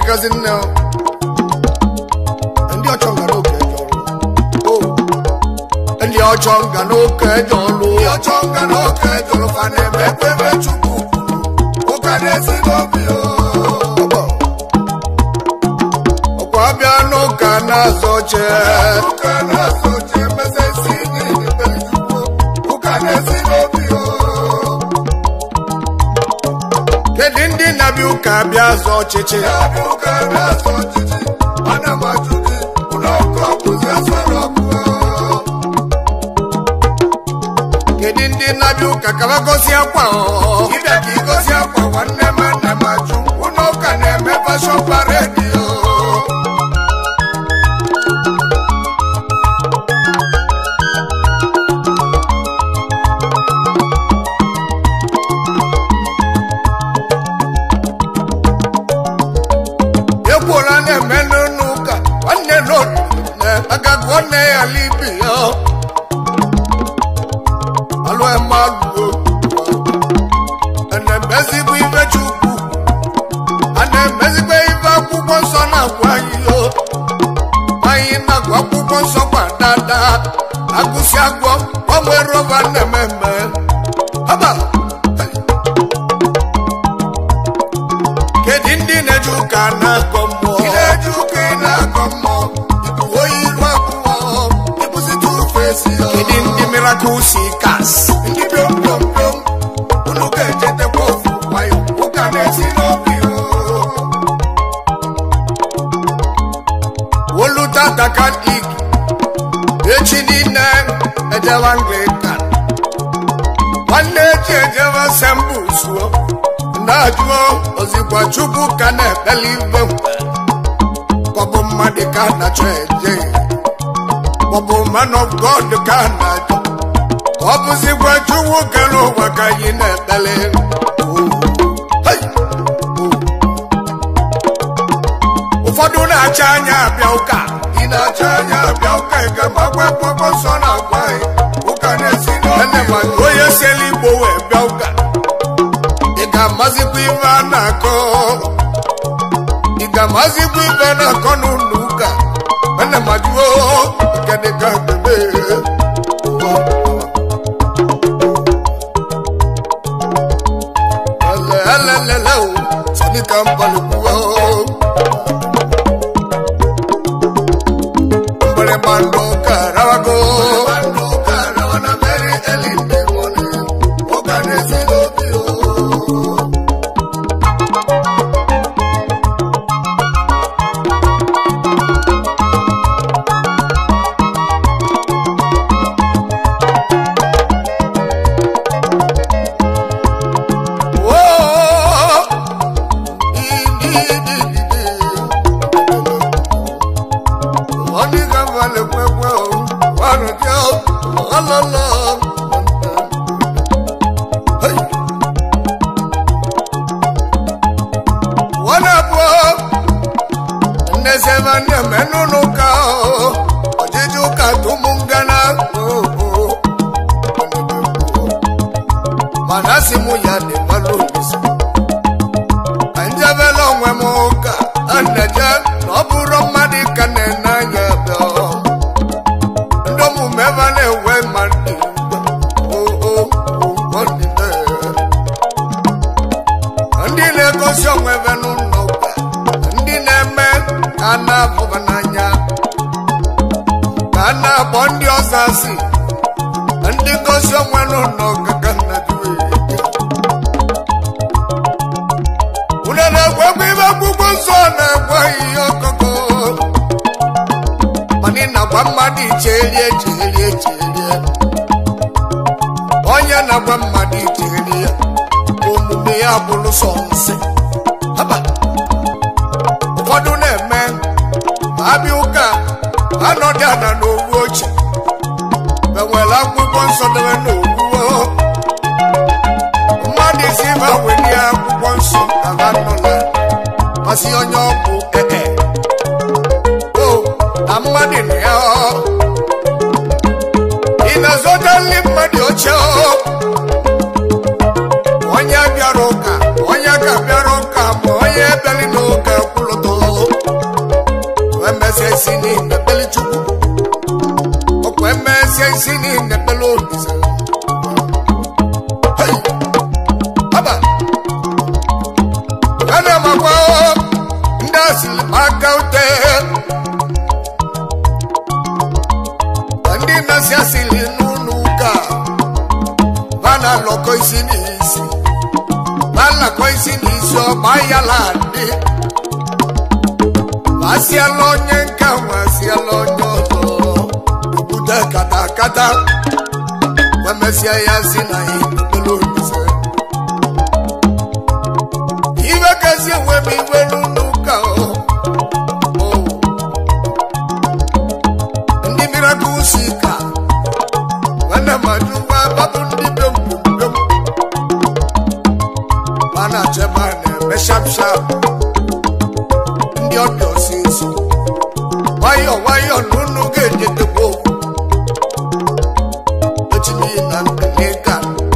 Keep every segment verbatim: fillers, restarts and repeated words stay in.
magazine now. And your chonga no kejolo. Oh, and your chonga no kejolo. Your chonga no kejolo. Fane mepe mechuku. Okane sinobio. Okwabia no kana soche. Kana soche mese sini nipechuku. Okane sinobio. Kedindi nabiuka biazo chichi. Nabiuka biazo chichi. Ana machuki. Unoko kuzia sanoku. Kedindi nabiuka kawagosi akwa. Ibya kigosi akwa wane mana machu. Unoka neme pasho paredio. Agagone alibio alo emago ene mezibu ibechuku ane mezibu iba kubo sona kwayo ayi na kwa kubo so padada agusi agwo omwe roba nememe haba kedindi nejuka na gomo nejuka na gomo Kedindi miracle seekers. Ndi dum dum dum. Unuke jete kofu wayo. Ukane sinobio. Woluta takan ik. Echini ejawangekan. Wane jejewa sembusuo. Najuo ozikwa chubu kane believe. Kobo madika na cheje. Bobo man of God Canada. Opposite what you walk and over Kayina Belen. Hey, Ufaduna Chanya Biauka. In a Chanya Biauka, Gamma son of wine. Who can see no one? Go your silly boy Biauka. Igamazi Pivanako. Igamazi Pivanako Nuka. And the Maduo. Get the gun to me. Hello, Sonny Campbell. Bando Carago, Bando Caravana, very early in the morning. Organizing Manasimu ya de balonisa Anjabelo mwemoka Anaja Noburo madika nena yabyo Ndomu mevane we mandi Oh oh oh Ondine Ondine kosyo mwevenu noka Ondine me Kana vubananya Kana bondi osasi Ondine kosyo mwenu noka Kana juwe Manina Bamadi Chelie Chelie Chelie Onya na Bamadi Chelie Umume abulu sonse Haba Ufodu neme Abiuka Anodiana no wochi Bewela kubonso dewe no uwo Umadi siva wenia kubonso Kavanola Masi onyoku eh eh Oh Amadi ni yao Ina zote limadi ocho Onya biaroka Onya ka biaroka Moye beli no ka kuloto isi niile kpeli Chukwu ọkwa emesie isi niile kpeli Olise aba ana makwa ndị asịrị aka ute ndị na-asị asịrị n'ụlọ ụka bana lọkọ isi n'isi bana lọkọ isi n'isi ọgba ya landị asịala onye nke ahụ asịala onye ọzọ obodo kata kata wemesịa ya si na ikpele Olise iwe kasị enwe m iwe n'ụlọ ụka ndị miracle sika nwanne mmadụ nwa babụ ndị bem bem mana chema na-eme shap shap ndị ọbịa osisi nwayọ nwayọ n'ụnụ ga-ejetekwa echi niile nka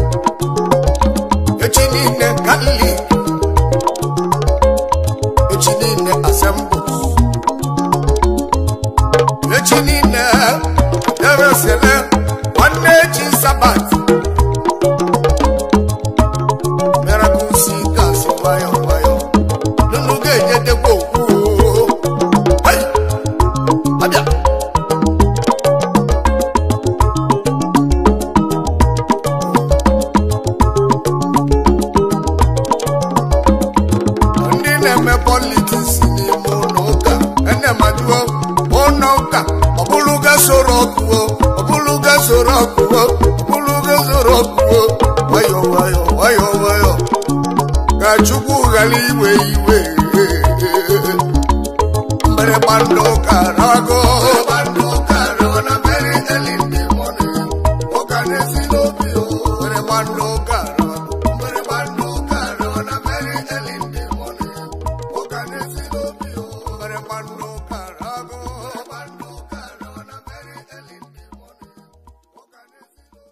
echi niile Catholic echi niile Assemblies echi niile Jerusalem nwanne echi Sabat miracle sika si nwayọ nwayọ n'ụnụ ga-ejetekwa okwu Chukwu ghara iwe iwe mbere gbando karago gbando karo na very early in the morning oka nesi lobi o mbere gbando karo mbere gbando karo na very early in the morning oka nesi lobi o mbere gbando karago gbando karo na very early in the morning oka nesi lobi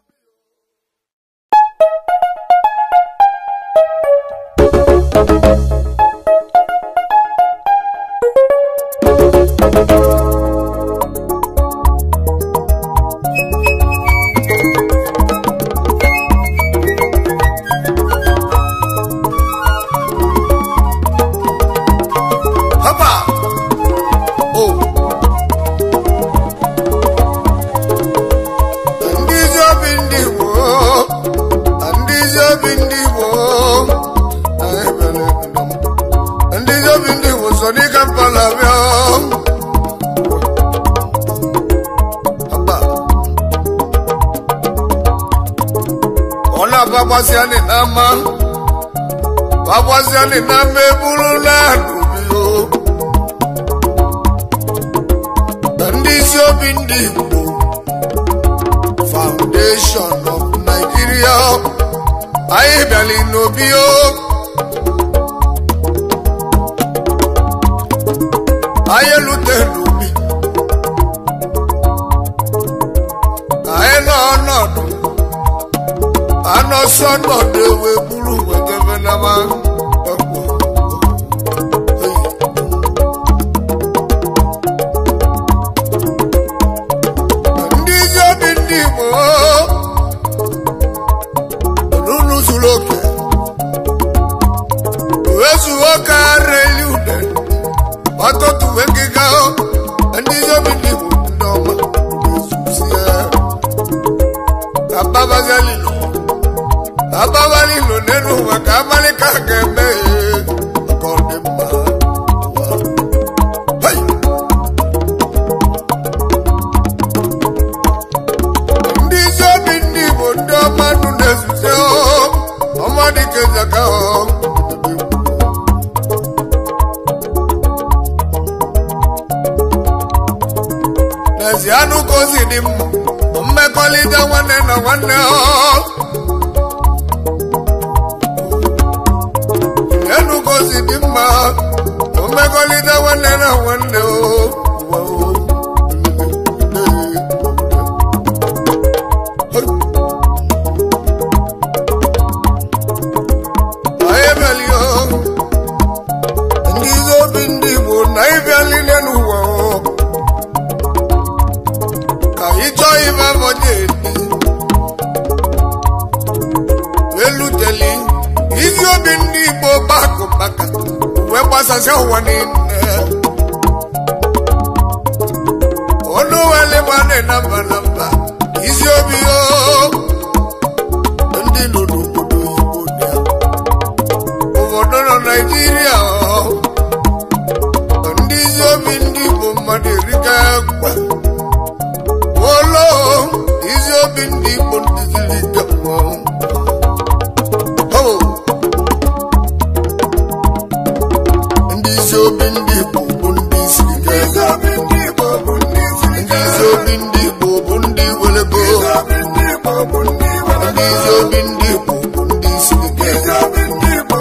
Babasiani nama Babasiani nama bulula dubio Ndizio bindi Foundation of Nigeria Aye bali nobio Aye lute nubi Aye no no Ano sono dewe bulu weteve nama Ndijo bindimo Nunu zuloke Wesu waka reliude Watotu wengigao Ndijo bindimo Ndoma Yesusia Kababa zalilo Abawali lo nenu wakamali kakeme Akondema Hey Ndizo bindi bondo manu neseo Omadi kezakao Nesianu kozi dimu Mmekolida wane na wane o Enu kozi dimma Mmekolida wane na wane o Aye belio Ndizo bindi mo na ibyali nenu wa ịchọ ife mọje elu teli izi obi ndị Igbo bakụ maka wee gbasasịa ụwa niile ọnụ wele nwanne na mba na mba izi obi o ndị nọ n'obodo Igbo dị obodo nọ Naịjirịa ndị izi obi ndị Igbo mmadụ erika gwa olo izi obi ndị Igbo ndị ziri ike ndị izi obi ndị Igbo bụ ndị siri ike ndị izi obi ndị Igbo bụ ndị welego ndị izi obi ndị Igbo bụ ndị siri ike ndị izi obi ndị Igbo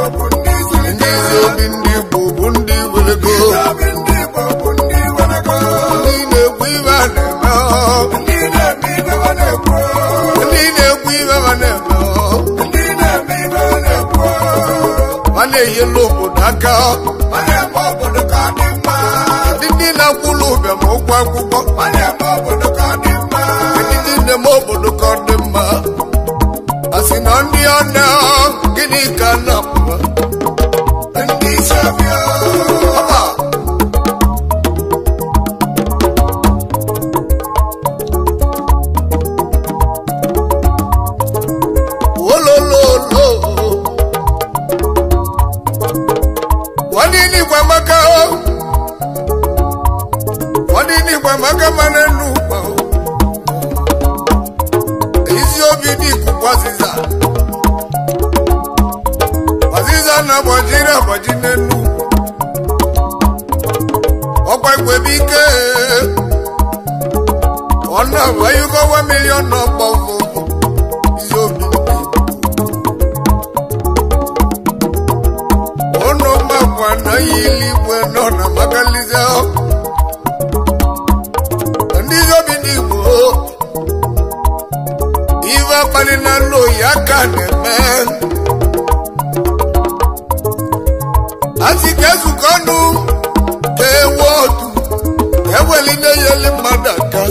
bụ ndị welego ndị na-ekwu ibe a na-eme ndị na-ekwu ibe a na-eme a na-enyela obodo aka ndị na-akwụlụ ụbịa ma ụgwọ akwụkwọ ndị na-eme obodo ka ọ dị mma a sị na ndị ọna gịnị ka na ndị isi abịa olololo wadini kwa makao wadini kwa makamane nupa izi obidi kukwaziza waziza na bwajira bwajine nupa okwa kwebike ona wayuko wa milion no bovo izi obidi na yili bueno na magalizao ndizo bindigo iva palina lo yakane men asike sukonu ke wotu eweline yele madaka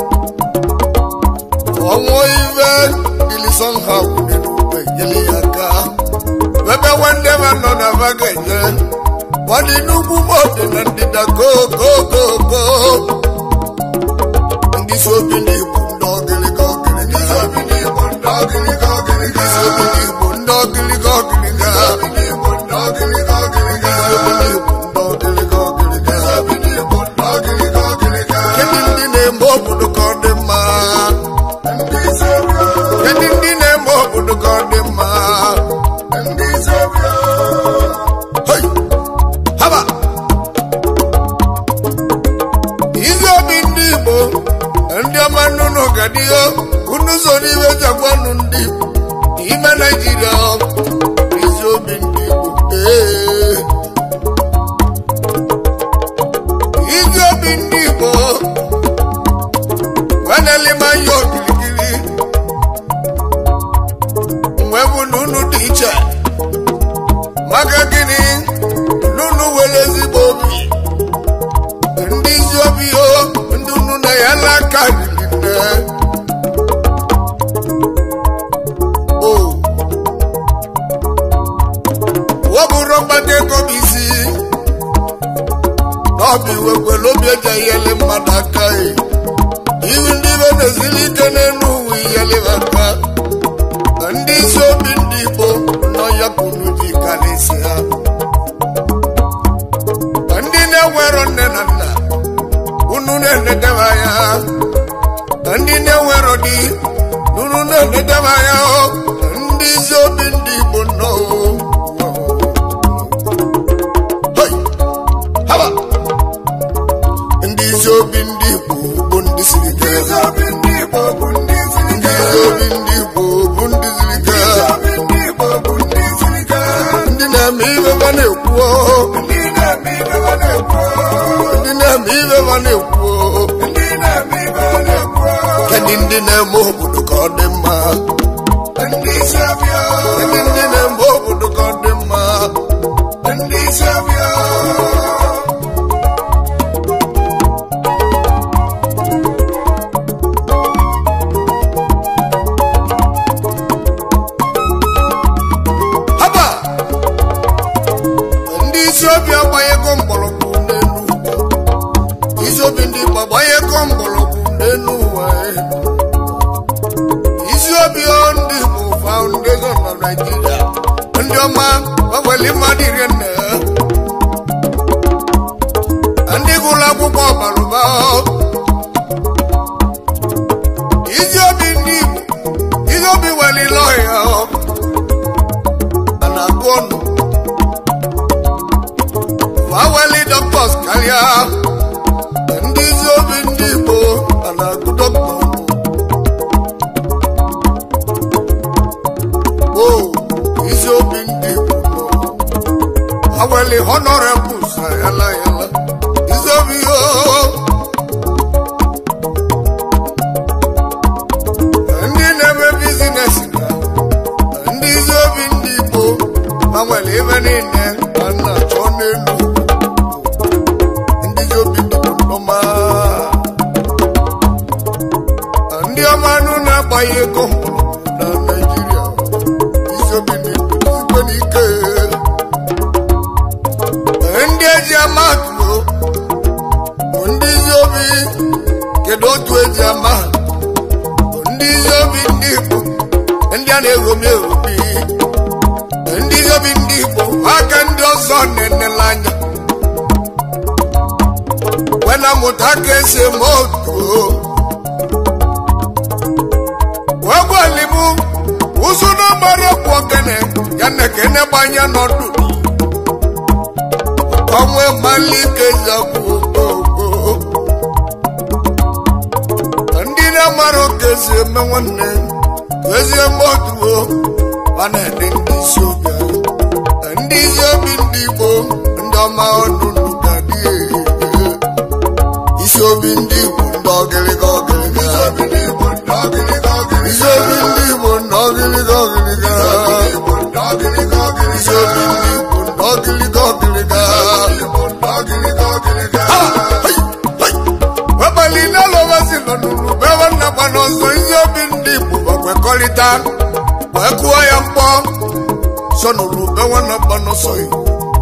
omo ive ilison hawo ninu yele yaka bebe wende vano na vagaje wadi nugu mote na ndida go go go go ndi so bini bundogili gogili ndi so bini bundogili gogili ndi so bini bundogili gogili ndi so bini bundogili gogili ndi so bini bundogili gogili ndi so bini bundogili gogili kendi ndi ne mobudu kodema ndi so kendi ndi ne mobudu kodema ndi so hey haba izi obi ndị Igbo ndị ọma nnụnụ gadio unu so n'iwe jagwanụ ndị ime Naịjirịa izi obi ndị Igbo ee izi obi ndị Igbo wanelima ya okirikiri mgbe bụ na unu dị iche maka gịnị nunu wele ezigbo obi ndị izi obi o ndị unu na ya laka nile o wabụrụ mgbata ego bụ isi n'ọbụ iwekwele obi eji iyele mmadụ aka ihu ndị ibe na-ezili ike n'elu uwe iyele aka ndị isi obi ndị Igbo nọ ya kwuru ji kalisi ha ndị na-enwero nne na nna unu na-enedebe anya ndị na-enwero di unu na-enedebe anya ndị isi obi ndị Igbo nọ ndị isi obi ndị Igbo bụ ndị siri ike ndị isi obi ndị Igbo bụ ndị siri ike ndị na-eme ibe ma na-ekwu ndị na-eme ibe ma na-ekwu kedu ndị na-eme obodo ka ọ dị mma ndị ndị na-eme obodo ka ọ dị mma ndị isi abịa Nigeria. Ndị ọma ọgbali mmadụ iri nne ndị gụrụ akwụkwọ ọbalụba izi obi ndị Igbo izi obi welile ọhịa a na-agụ ọnụ waweli dọktọs karịa ndị izi obi ndị Igbo a na-agụ dọktọ o izi obi ndị Igbo aweli honorables ayala yala izi obi o ndị na-eme bizines ka ndị izi obi ndị Igbo aweli ebe niile a na-achọ n'elu ndị izi obi ndị Igbo nọma ndị ọma nụ na-agbaghị ego na Nigeria izi obi ndị Igbo sikwe n'ike ndị eji amatụ ndị izi obi kedu otu eji amatụ ndị izi obi ndị Igbo ndị a na-egomi egomi ndị izi obi ndị Igbo aka ndị ọzọ na-enele anya wena mụta ka esi eme otu wegwalibu ụzụ na gbara ekwu okene ya na ekene gbanya n'ọdụ ọnwe malike zakwu ogogo ndị na-amara oke esi eme nwanne ezi eme otuo mana ndị isi obi ndị isi obi ndị Igbo ndị ọma ọdụ ga dị isi obi ndị Igbo ndị ọgịrịga ọgịrịga isi obi ndị Igbo ndị ọgịrịga ọgịrịga isi obi ndị Igbo ndị ọgịrịga ọgịrịga isi obi ndị Igbo ndị ọgịrịga ọgịrịga webali n'alọwazi nọ n'ụlọ bewe nnakwa n'ọzọ isi obi ndị Igbo gbakwekọrịta wee kụọ ya mkpọ so n'ụlọ bewe nnakwa n'ọsọ ya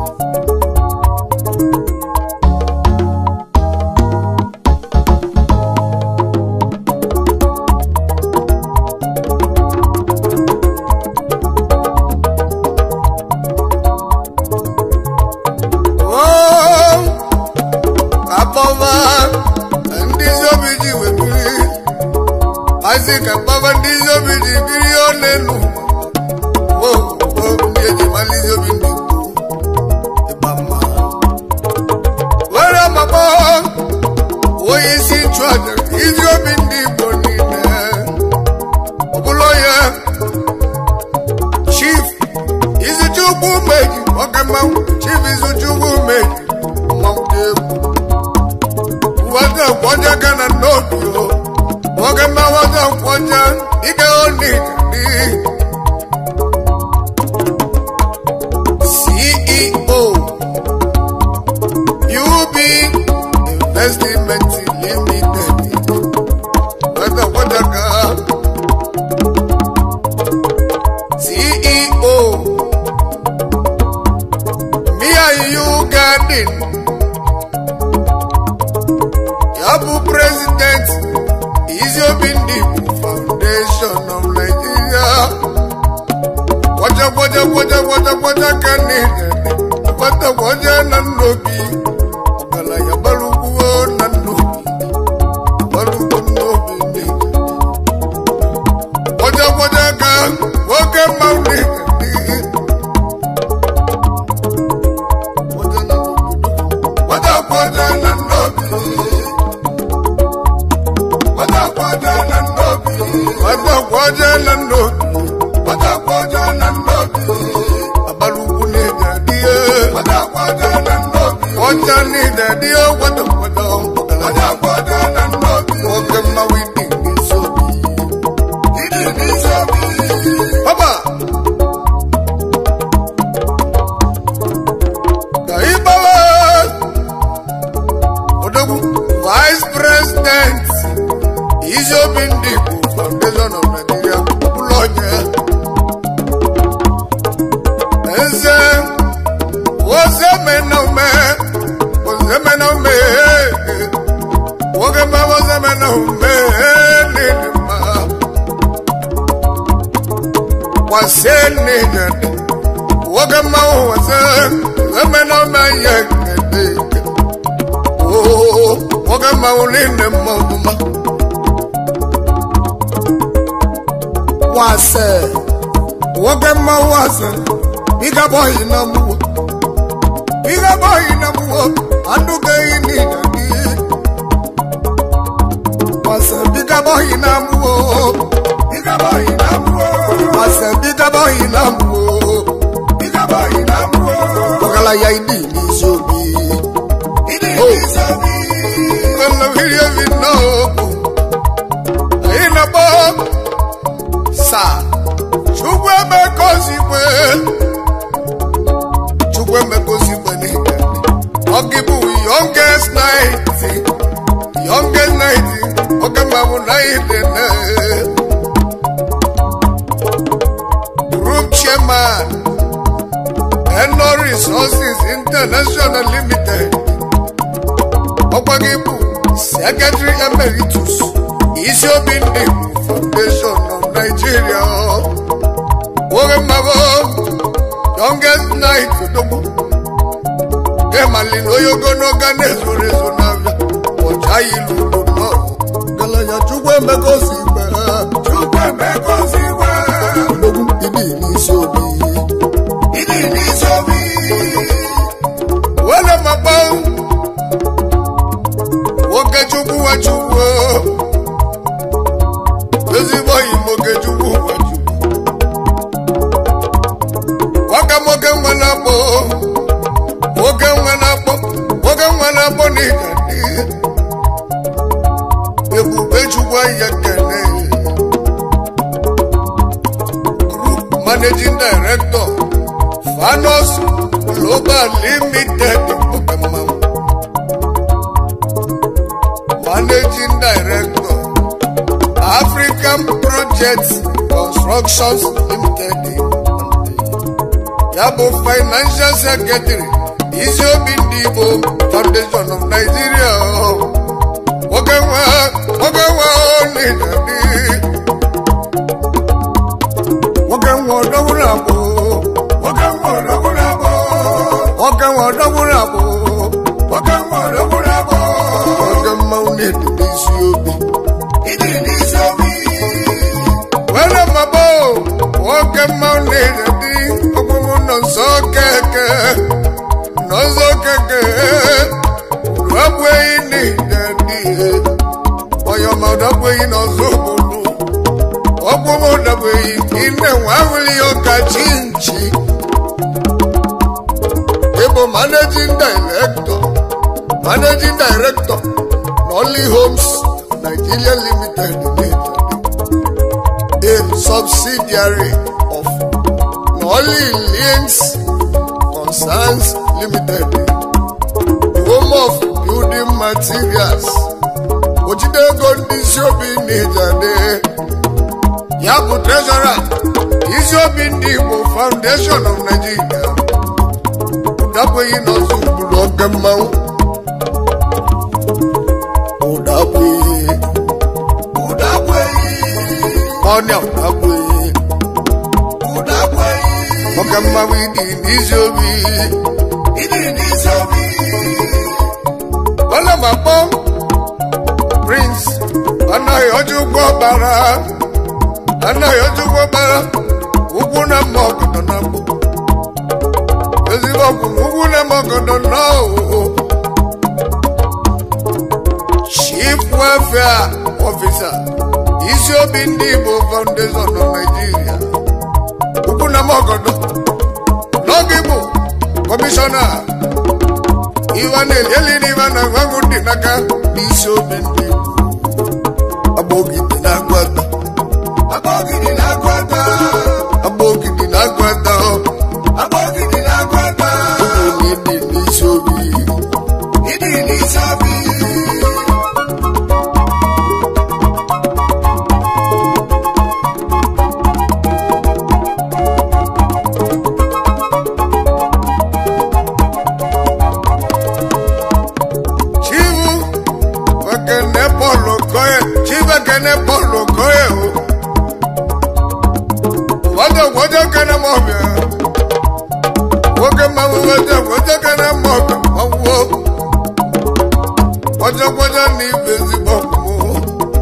Isaac ababa ndị izi obi ji biri onenu o ndị eji mali izi obi ndị Igbo ịgba mma were mama onye isi nchụaja izi obi ndị Igbo niile ọbụla ya Chief Izuchukwu Meji oke mmanwụ Chief Izuchukwu Meji mmanwụ dị egwu ụwata kwọnye gana n'obi o oge mmawaza nkwọnye ike oni dị C E O U B Investment Limited wata kwọnye ka C E O Mia You Garden ya bụ president Izi obi ndị Igbo Foundation of Nigeria kwaja kwaja kwaja kwaja kwaja ka n'ide kwata kwaja na nnobi ọgaranya balugwu na nnobi balugwu nnobi ndị kwaja kwaja ka nwoke mmanwụ n'ide kwaja kwaja na nnobi Wata kwaja na nnobi Wata kwaja na nnobi Wata kwaja na nnobi Abalugwu n'ịga diye Wata kwaja na nnobi Kwaja n'ịga diye wata kwaja Wata kwaja na nnobi Oke mmanwụ ịdị n'isobi Ịdị n'isobi Papa Ka ịgbawa Odogwu Vice President Izi obi ndị Igbo Foundation of Nigeria ụlọ onye eze ozemenaume ozemenaume oge ma ozemenaume n'ịdị mma wasene wagama wasa amena maye oh wagama uline mama wase wagama wasa biga boy namu biga boy namu anduge ini wase biga boy namu biga boy namu wase biga boy namu biga boy namu ogala ya idi ni sobi idi ni sobi wala hiya vino ina bo sa chugwe me kozibwe chugwe me kozibwe ni ogibu youngest ninety youngest ninety ogama ninety group chairman Eno Resources International Limited ogibu secretary emeritus Isiobindi Foundation of Nigeria Ogemabo youngest night dogo Emali no yogo no ganezo rezo navya Ojayi lulu no Gala ya chugwe meko siwe Chugwe meko siwe Dogo idi ni sobi Idi ni sobi Wale mabao Woke chugwe wa chugwe Ezibo imoke chugwe wa chugwe Waka moke mwanabo Woke mwanabo Woke mwanabo ni gani Ebube chugwe ya kene Group Managing Director Fanos Global Limited Managing Director African Projects Constructions Limited Yabo Financial Secretary Isiobindi Foundation of Nigeria Ogewa Ogewa Onidadi Ogewa Odogurabo Ogewa Odogurabo Ogewa Odogurabo Ogewa Odogurabo Ogewa Onidadi Isiobi Idi Isiobi Wele mabo Ogewa Onidadi Ogewa Nozokeke Nozokeke Rabwe Inidadi Oyoma Rabwe Inozobulu Ogewa Rabwe Ine Wawili Okachinchi Ebo Managing Director Managing Director Nolly Homes Nigeria Limited a subsidiary of Nolly Links Concerns Limited home of building materials Ojide Gondisiobi Nijade Yabu Treasurer Isiobi Ndibo Foundation of Nigeria Udabwe Inozu Bulogemau Udabwe Udabwe Onya Udabwe Udabwe Ogemau Idi Nizobi Idi Nizobi Wala Mabong Prince Anayoju Gwabara Anayoju Gwabara Uguna Mokodo Nambo Eziboku Uguna Mokodo No Chief Welfare Officer Isiobi Ndibo Foundation of Nigeria Uguna Mokodo Logibu Commissioner Iwan Elini Ivana Wangundi Naka Isiobi Ndibo Abogi Dinagwata Abogi Dinagwata Abogi Dinagwata Abogi Dinagwata Idi Nisobi Idi Nisobi Chivu Wakene Polo Koye Chiva Kene Polo Koye Wada mobia woke mamu waja waja kana mob mawo waja waja ni bezi bomu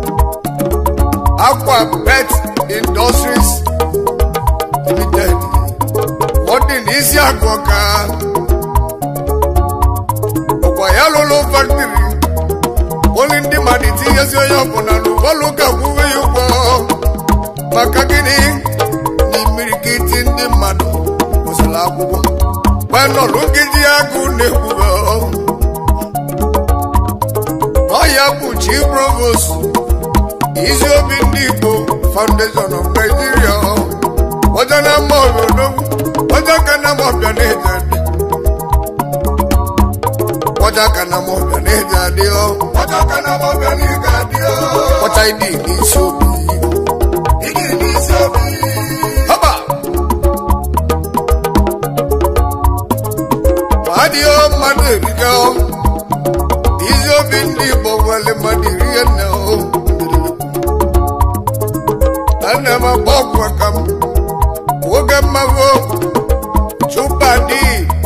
Aqua Pet Industries Limited Odin isi agoka Okwa yalolo factory Only ndi maditi yesi oyapona Nuwaluka kuwe yuko Makagini Ni mirikiti ndi mado Kusala kubo Wano lukiji yagu nekubo Oyabu Chief Provost Ethiopian Igbo Foundation of Nigeria Wajana Mogo Wajakana Mobia Nejadi Wajakana Mobia Nejadi Wajakana Mobia Nejadi What I did is so big It is so big Haba Madio Madriga Ethiopian Igbo Wale Madriga now I never walk welcome Wogamago Chupadi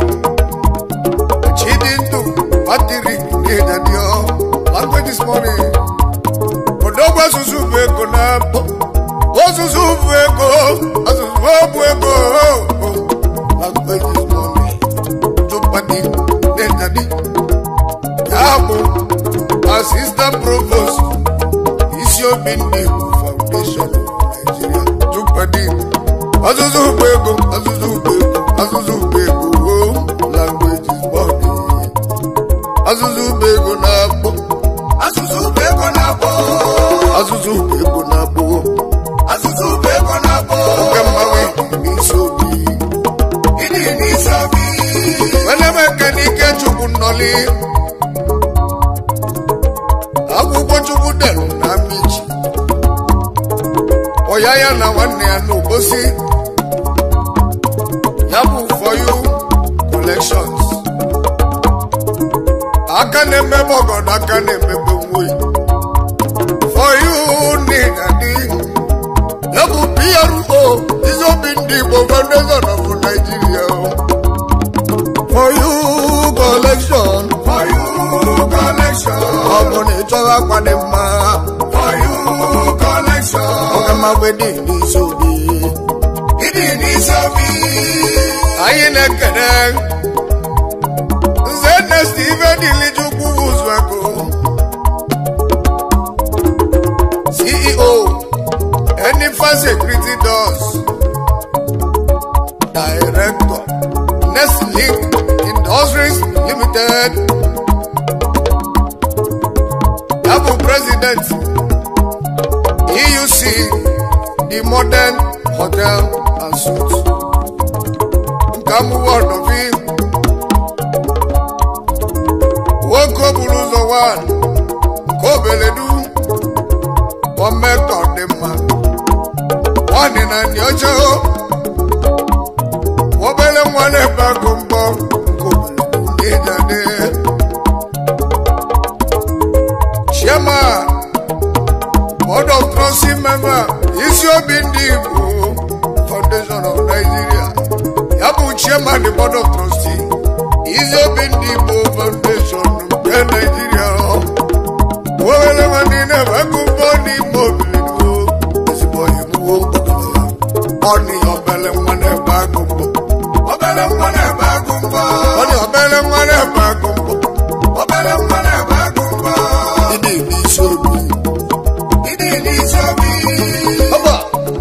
Chidindu Patiri Nedadio Language this morning Kodogwa Susubeko Napo Osusubeko Asusubeko Language this morning Chupadi Nedadi Yabo Assistant Provost Ethiopian Igbo Foundation Nigeria Azuzu bego, azuzu bego, azuzu bego, language is body. Azuzu bego nabo, azuzu bego nabo, azuzu bego nabo, azuzu bego nabo. Kamawe ni sobi, ini ni sobi. Whenever can you get you bunoli? Abu boju budelu na michi. Oyaya na wane anu bosi. Yabu for you collections. I can't remember God, I can't remember we. For you need a thing. Yabu P R O is open deep over the zone of Nigeria. For you collection. For you collection. I'm gonna talk about them. For you collection. I'm my wedding is so big. It is so big. Ayine kene Zene Steven Dilijuku Uzwako C E O Enifa Security Doors Director Nestlink Industries Limited Yabu President E U C The Modern Hotel and Suites Come word of it. Woko Buluzo one. Kobeledu. One make on them man. One in a nyocho. Wobele one bagumbo. Kobeledu. Shema. Board of Trustee member. Ethiopian Igbo Foundation of Nigeria. Yabu Chairman the Board of Trustees Ethiopian Igbo Foundation in Nigeria. Wole mani never go body mobile. This boy you Oni obele mane bagumbo. Obele mane bagumbo. Oni obele mane bagumbo. Obele mane bagumbo. Idi ni sobi. Idi ni sobi. Oba.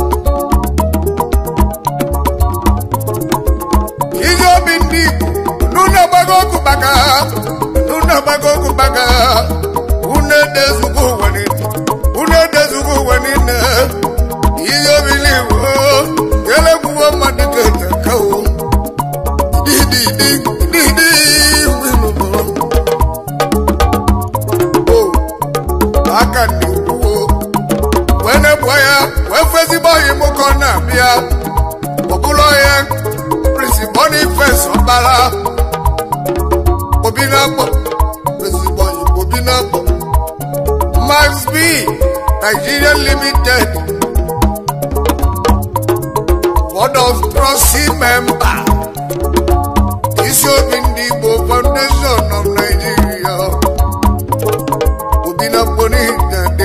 Nuna bago kubaga, nuna bago kubaga. Une dezugu wanini, une dezugu wanini. Iyo biliwo, yele kuwa madikete kau. Di di di di di. Oh, akani uwo. Wene boya, wefezi boyi mukona bia. Populoye, Prince Boniface Obala. Obinabo, Prince Boyi Obinabo. Max B, Nigeria Limited. Board of Trustee member Isiobi Ndị Igbo Foundation of Nigeria Obina Boni Dade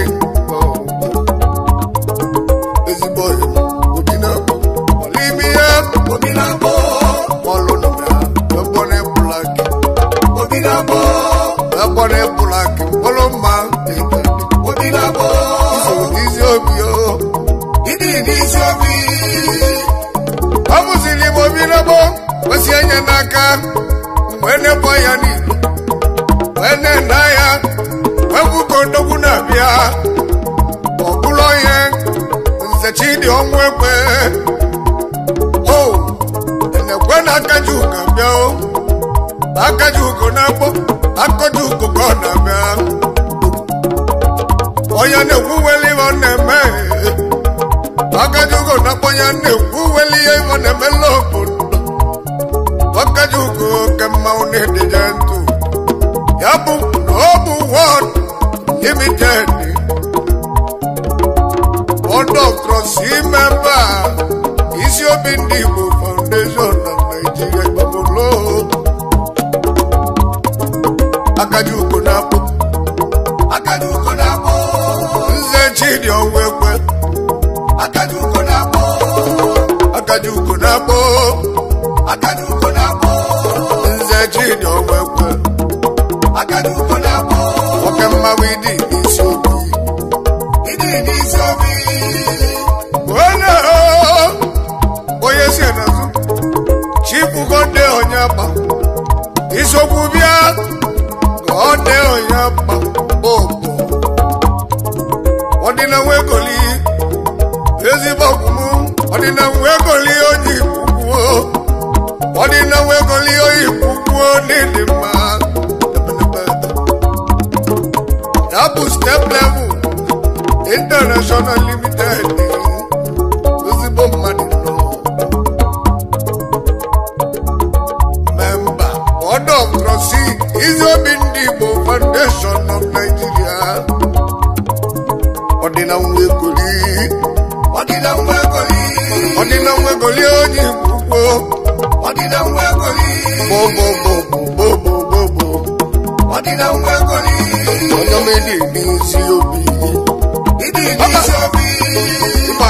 Ezigbo Obina Olimia Obina Bo Olonga Obone Black Obina Bo Obone Black Oloma Obina Bo Isiobi Idi Isiobi Amusili Obina Bo Wasi anya naka Mwene boya ni Mwene naya Webu kondogu na bia Obulo ye Nze chidi omwekwe Ho Ene kwena akajuka bia Akajuko na bo Akajuko kona bia Oya ne uweli wane me Akajuko na boya ne uweli ye wane me lopo Wakajuko kema unidi jentu Yabu Nobu One Limited Board of Trustee member Isiobi Ndị Igbo Foundation of Nigeria Babulo Akajuko Napo Akajuko Napo Nze Chidi Onwekwe Akajuko Napo Akajuko Napo Akajuko Napo Nze Chidi Onwekwe Akajuko Napo Okema widi Isiobi Idi Isiobi Wena Oye Sienazu Chifu Gode Onyapa Isobu bia Gode Onyapa Bobo Odina Wegoli Ezigbo kumu Odina Wegoli Oji kukuo Odina Wegoli Oji kukuo Nidima Abu Step Level International Limited Ezigbo mmadụ no Member Board of Trustee Isiobi Ndị Igbo Foundation of Nigeria Odina Wegoli Odina Wegoli Odina Wegoli Oji kukuo Odina Wegoli Bobo Bobo Bobo Bobo Odina Wegoli Odina Medi Isiobi Idi Isiobi Iba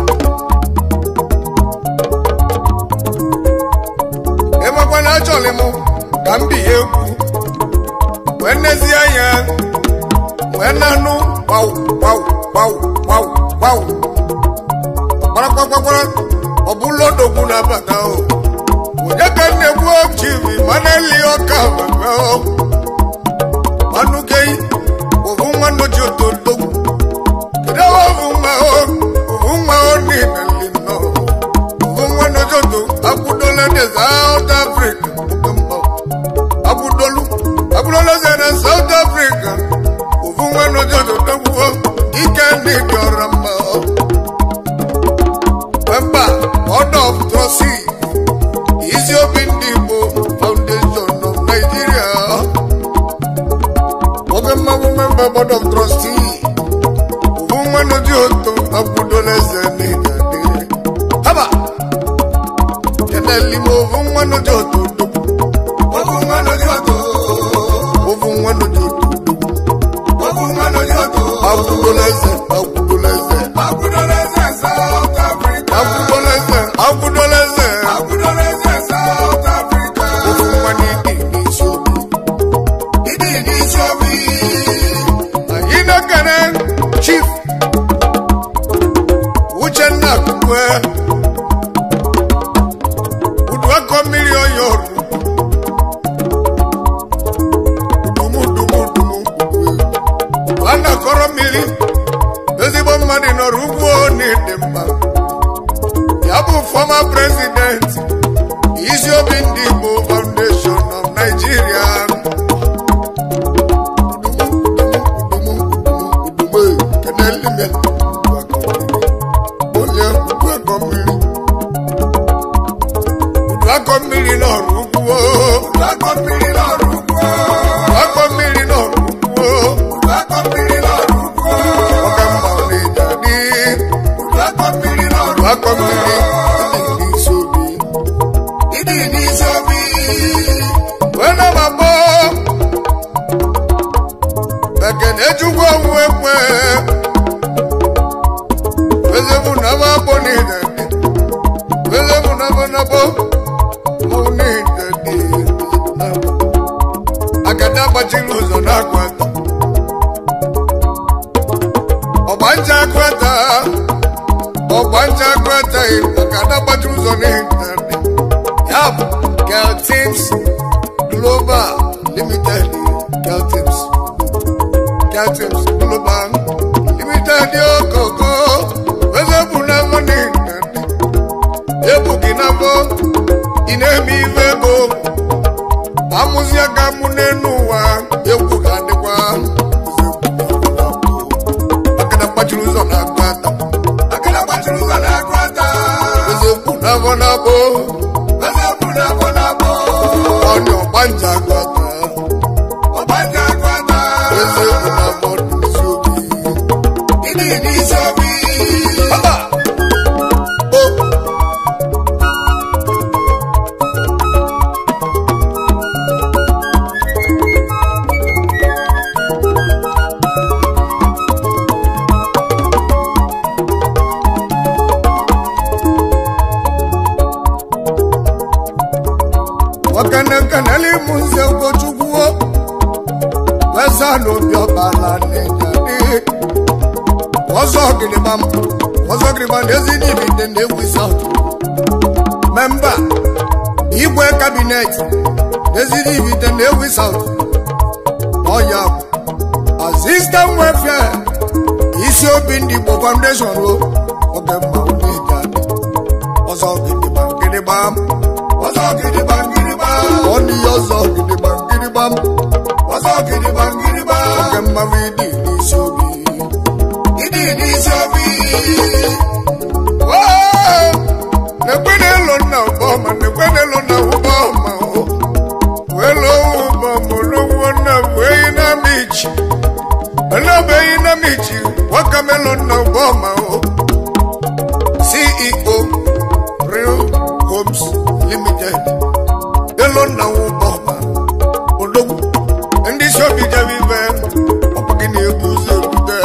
Ema kwa na chole mu Kambi yeku Wenezi anya Wenanu Wow wow wow wow wow Para kwa kwa kwa Obulo dogu na bata o Ojaka nebu Chivi Maneli Okawa Manukei Uvuma no joto dogu Kida uvuma o Uvuma o ni melino Uvuma no joto Abudole de South Africa Abudolu Abudole de South Africa Uvuma no joto dogu Ike ni diorama Member Board of Trustee Isiobi Ndị Igbo Foundation of Nigeria Member Board of Trustee Woman of Yoto Abudoleze Nigade Haba Keneli Woman of Yoto Woman of Yoto Woman of Yoto Woman of Yoto Abudoleze Abudoleze Abudoleze South Africa Abudoleze Abudoleze Abudoleze South Africa Woman Idi Isiobi Idi Isiobi Chief Uchenna Kukwe Udwako million yoru Dumu dumu dumu Wana koro mili Ezigbo mmadụ nọrọ ugwu n'idemba Yabu former president Isiobi Ndị Igbo Foundation of Nigeria Welcome, Banja Grata, Okada Batru's on it. Yup, Girl Teams Global Limited. Girl Teams. Girl Teams Global Limited. Yo, Coco. Where's the Punamani? Ebukinabo. Inemi Vego. Amuzia Gamunenua. Ebukandekwa. Okada Batru's on that Grata. Okada Batru's on that Grata. Where's the Punamabo? On your Banja Grata, oh Banja Grata, is it about Subi? It is Subi. Papa, oh, Wakana kanali munze ukochukuo Wazano biobala nejade Wazo gilibam Wazo gilibam Dezi nivinde ne wizard Member Igwe cabinet Dezi nivinde ne wizard Oya Assistant welfare Isio bindi bo foundation ro Oge mauni jade Wazo gilibam gilibam Wazo gilibam Oni yozo gidi bang gidi bam, wazo gidi bang gidi bam. Okema vidi ni sobi, gidi ni sobi. Wow, nekwene lona uboma, nekwene lona uboma. Welo uboma, lona weina michi, ela weina michi. Wakame lona uboma. C E O, Real Homes Limited. Elona uboma Ologu Ndi shobi javive Opakini ebuze kude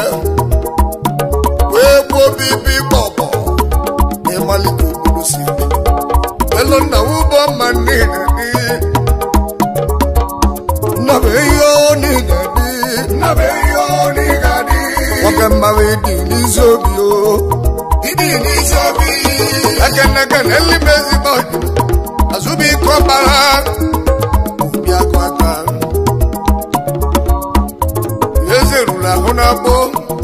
Webo bibi bobo Emaliku bulusi Elona uboma nini Nabeyo nigadi Nabeyo nigadi Wakama wedi nizobio Idi nizobi Akana kana limezi bodi Azubi Kobara Ubia Kwaka Yezerula Honabo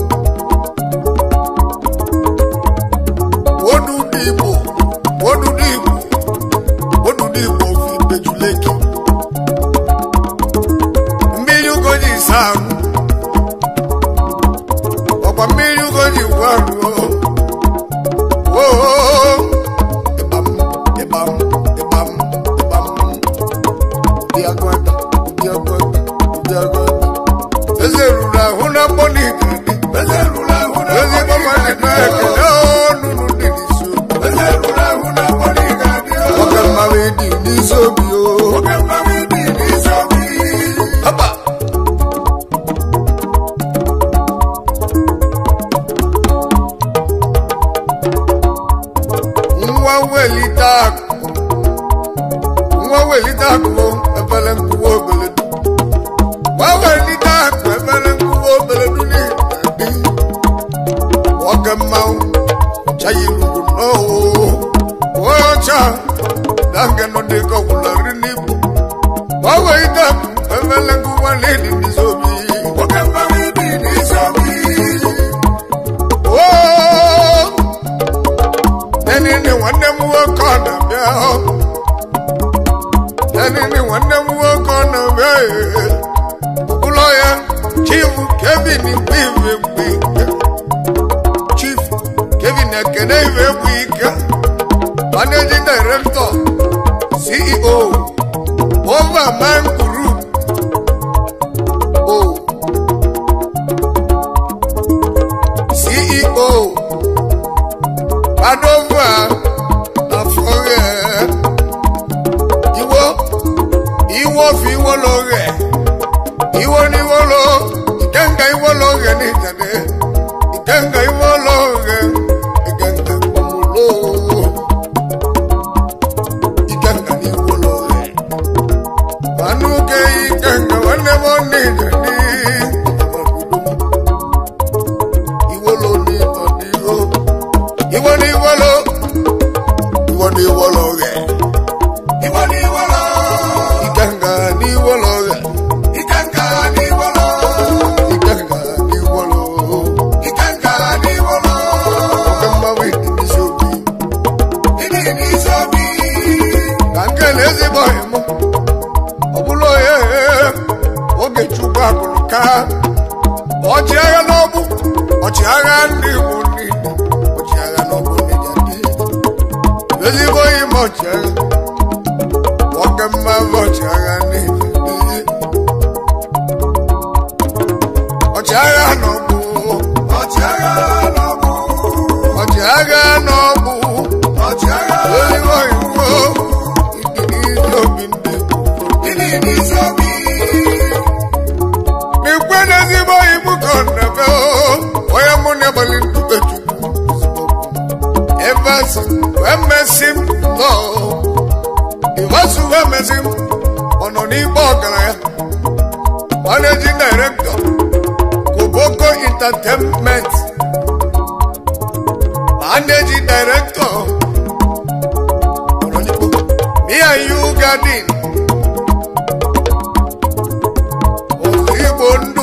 Wodu Dibo Wodu Dibo Wodu Dibo Fi Pejuleki Mbiyu Goji Sam Opa Mbiyu Goji Waru Oh Ebam Ebam Diaguanta, Diaguanta, Diaguanta. Ezerula huna boni kadi. Ezerula huna boni kadi. No, no, no, nisu. Ezerula huna boni kadi. Wakama wedi nisobio. Wakama wedi nisobi. Hapa. Mwa weli tak. Mwa weli tak wo. Wawe ni tak, webele kuwo beledu ni Wagamau, chayiru no Wacha, dange no deko kulari nipu Wawe itak, webele kuwa lidi nisobi Wagamau lidi nisobi Oh, neni ni wande muwa kona biao Nani ni wande muwa kona wei Uloya, Chief Kevin Iwe Wika Chief Kevin Ekene Iwe Wika Managing Director C E O Overman Group Oh C E O Padova Afore Iwo Iwo fi wo lore Iwo ni wo lo Ikenga iwo lore ni jade Ikenga iwo lore Ikenga pomulo Ikenga ni wo lore Anu ke ikenga wane mo ni jade Iwo lo ni jade Iwo ni wo ọchịagha ndị Igbo niile ọchịagha n'obodo jadi ezigbo ime ọchịagha nwoke mma ọchịagha niile ọchịagha n'ọgbụ ọchịagha n'ọgbụ ọchịagha n'ọgbụ ọchịagha ezigbo Igbo ịdị obi ndị ịdị obi n'ikwe n'ezigbo Igbo ka ọ na-ebe onye mụ na-agbali ndube Chukwu evasi wee mesị m nọ ịvasi wee mesị m ọ nọ n'ikpe ọgaranya managing director Koboko Entertainment managing director me and you garden Ozigbo ndụ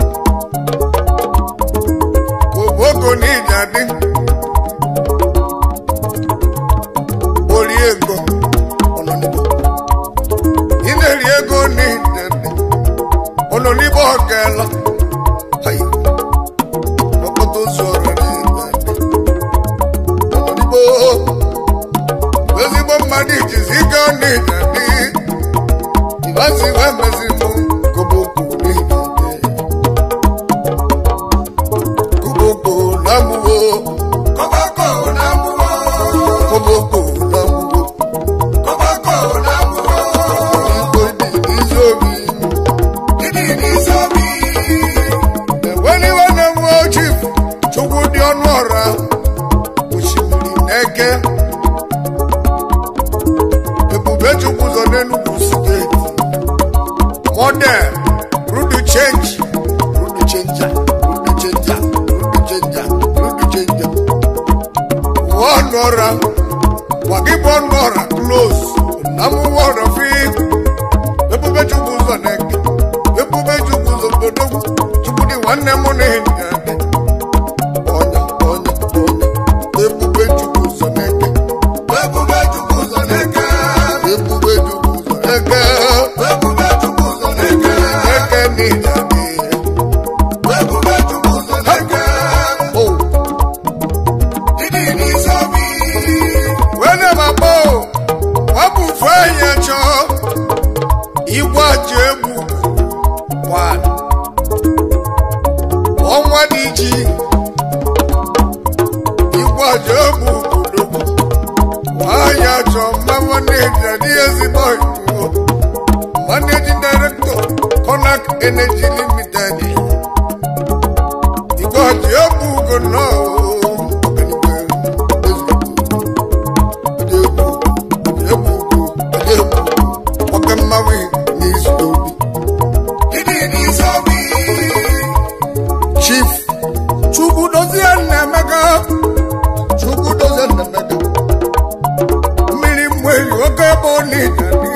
Koboko ni garden Oriego Ononibo Ineriego ni garden Ononibo Ogela Hai Nokoto zoro ni garden Ononibo Ozigbo mmadụ jiziga ni garden Ivasi wemezi mu Koboko ni garden Koboko namuwo Koboko namuwo Koboko namuwo Koboko namuwo Iko di izobi Idi izobi Eweli wane mwo chief Chukwu di ọnụ ọra Oshimiri neke Ebube Chukwu zọ n'Enugu steeti Modern Rudu change Rudu changer Rudu changer Rudu changer Rudu changer One ọra Wagibu ọnụ ọra close Namu ọra fi Ebube Chukwu zọ n'eke Ebube Chukwu zọ bodogwu Chukwu di nwanne mụ na-enye Onya onya onya Ebube Chukwu zọ n'eke Ebube Chukwu zọ n'eke Ebube Chukwu zọ n'eke Ebube Chukwu zọ n'eke Eke n'ija dị Ebube Chukwu zọ n'eke Oh Idi n'izobi Wene mabo Wabu fenye cho Igwa jebu One Ọnwa dị ji Igwa jebu Kudubu Wanya cho Mama Neja Di ezigbo Igbo Managing Director Konak Energy Limited Igwa jebu Gono Chief Chukwu dozie Nnemeka Chukwu dozie Nnemeka mmiri mmiri oke bụ n'ịdị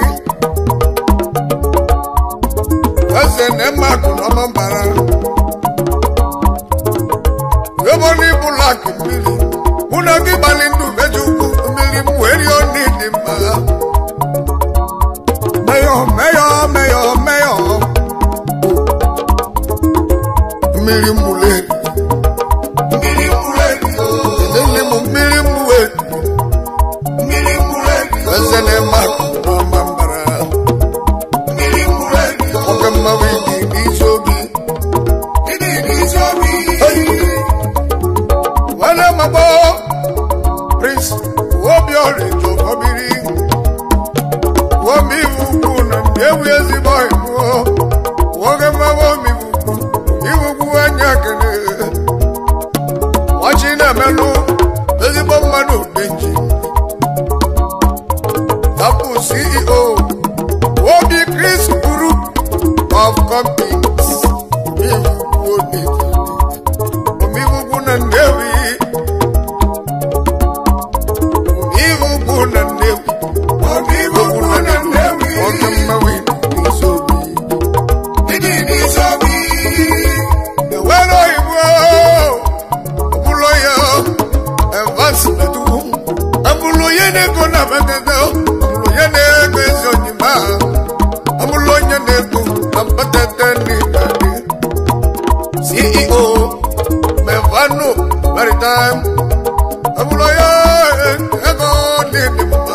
eze Nnemakụ n'ọma mbara ebe n'ibu laki mmiri mụ na gị gbalị ndụ mejukwu mmiri mmiri onye dị mma meyo meyo meyo meyo mmiri mmule mmiri mmule mmiri mmiri mmule mmiri mmule eze Nnemakụ n'ọma mbara mmiri mmule oke mmanwụ ịdị n'izobi ịdị n'izobi wele mabo Prince Obiora Obiri Womi Vuku na mbewu ezigbo Igbo Woge mmanwụ Womi Vuku Iwugwu anya kene Wachi na-emelụ ezigbo mmadụ Benji Tapu C E O Obi Chris Group of Companies Omivugwu na Nnewi Omivugwu na Nnewi Omivugwu na Nnewi Oge mmanwụ n'izobi Ịdị n'izobi Ewere Igbo Ọbụlụ ya Evans Medu Ọbụlụ ya na-ego na Betete Ọbụlụ ya na-ego ezi onyima Ọbụlụ onye na-ego na Betete n'Igadi C E O Mevano amulo ye ego ni ni mo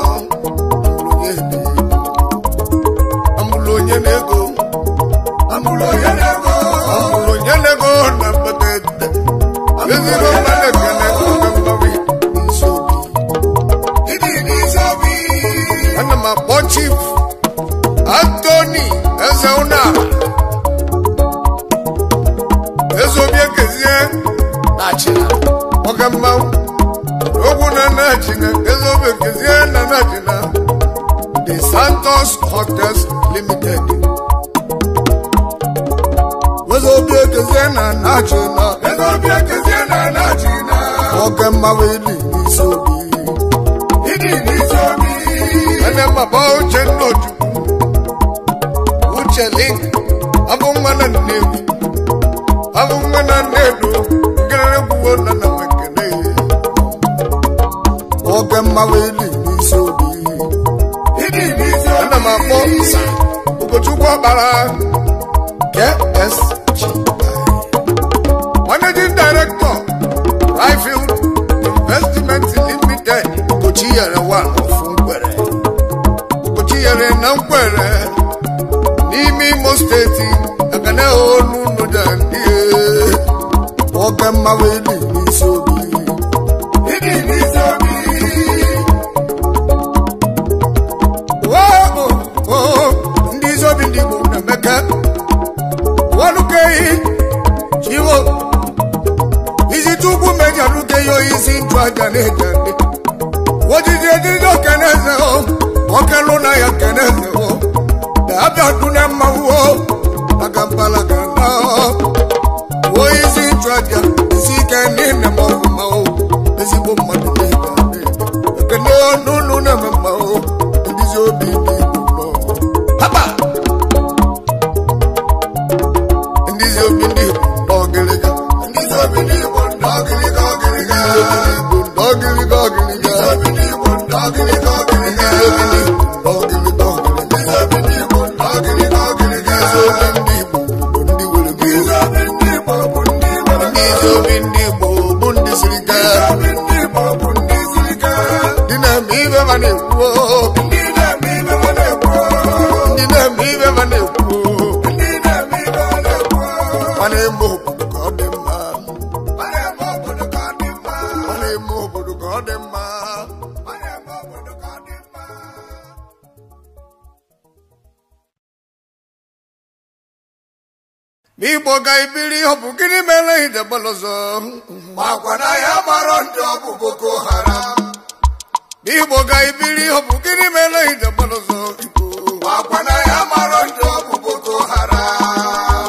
amulo ye nego amulo ye nego amulo ye nego na bagete eziro mane kene kumbawi isobi idi isobi ana ma chief Anthony Ezeuna ezobi ekezie na china ogamba oguna na china ezobi ekezie na na china the Santos Hotels Limited ezobi ekezie na na china ezobi ekezie na na china ogamba weli isobi idi isobi ana mabao chendo uche link abungana nebu abungana nedu gere buona na mekene ogamba weli isobi idi isobi ana mapo sa ugochukwu bara K S G Managing Director Rifle Investment Limited Kochiyere one of Ngwere Kochiyere na Ngwere n'ime Imo State agana onu nudandi ogamba weli isobi idi isobi wow oh ndi isobi ndi mo na meka walukei chiwo izi tuku meja luke yo izi ntwaja ne jande wojije dijo keneze o okeluna ya keneze o abia tuna mawo agambala gana wo izi ntwaja izi kenene mo mawo izi bo madde kene nunu na mawo izi obi bi no papa izi obi ndi ogeliga izi obi ndi ogeliga ogeliga ogeliga ogeliga obi ndi ogeliga ogeliga Igbo ga-ibiri ọbụ gịnị mere ide balozo makwana ya mara ndị ọbụ Boko Haram Igbo ga-ibiri ọbụ gịnị mere ide balozo Igbo makwana ya mara ndị ọbụ Boko Haram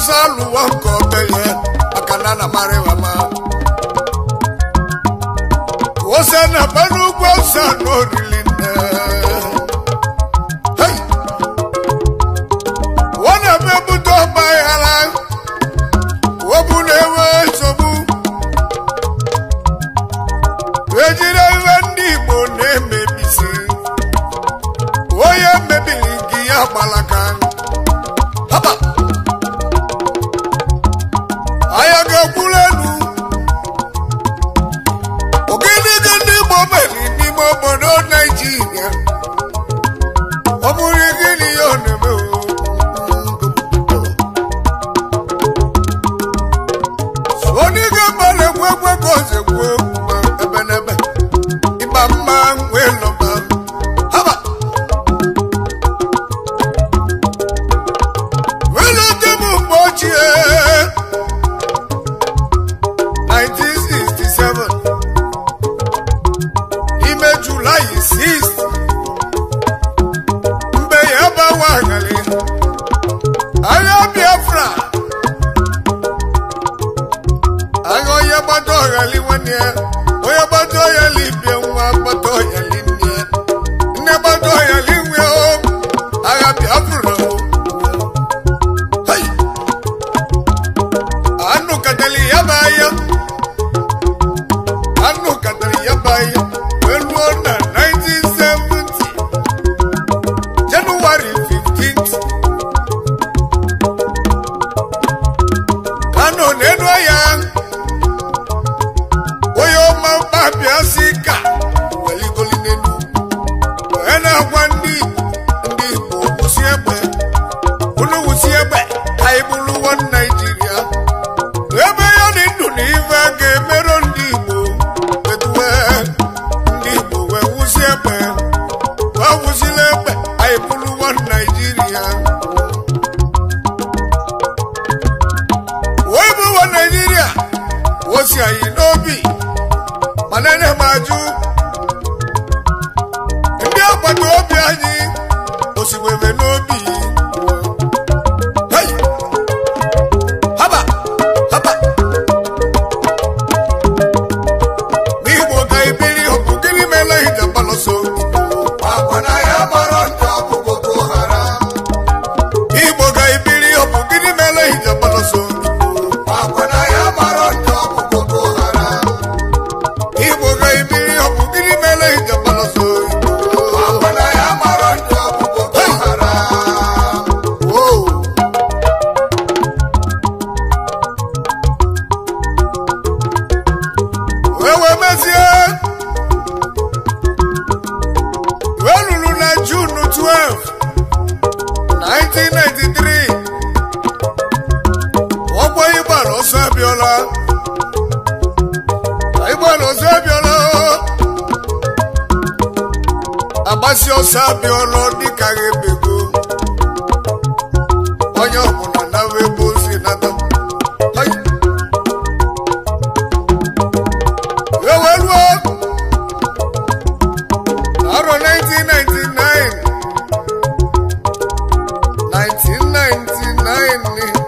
salu wanko beye akana na mare mama Osana banu bosa no rilinde hey wana mebu to bayala wobune we sobu ejire wendi bone mebisi oye mebiligi ya balakan haba ayaga kulenu ogene gende bomeli ni mobodo Nigeria omuri gini yoneme soni gambale kwekwe koze kwe ebenebe ibamba weloba haba welote mbochie nineteen sixty-seven ime July sixth mbe yaba wagali aya Biafra ayo yaba dogali wanie oya bato ya libye nwa bato ya linie ne bato ya liwe o aya Biafra hey anu kadali yaba ya anu kadali yaba ya welwona nineteen seventy January fifteenth kano neno ya oyo mababi asika weligoli nenu ena kwandi ndi bo usiebe ulu usiebe kaibulu wa Nigeria ebe yo ni ndu ni ife ga emero ndi Igbo etuwe ndị Igbo we usiebe wa usilebe kaibulu wa Nigeria webu wa Nigeria wosi ayi n'obi manene maju ndị agbata obi anyị osigwebe n'obi hey haba haba n'Igbo ka ibiri ọkụ gịnị mele ije gbaloso akwana ya mara ndị ọkụ Boko Haram Igbo ka ibiri ọkụ gịnị mele ije gbaloso akwana ya mara ndị ọkụ Boko Haram Igbo ga ibiri ọkụ gịnị mele ije gbaloso akwana ya mara ndị ọkụ Boko Haram wow wewe mezie welulu na June twelfth nineteen ninety-three ọgbọ ịgbara ọsọ abịọla ịgbara ọsọ abịọla agbasi ọsọ abịọla dịka ebego onye ọbụla na webo si nata eweruo arọ nineteen ninety-nine nineteen ninety-nine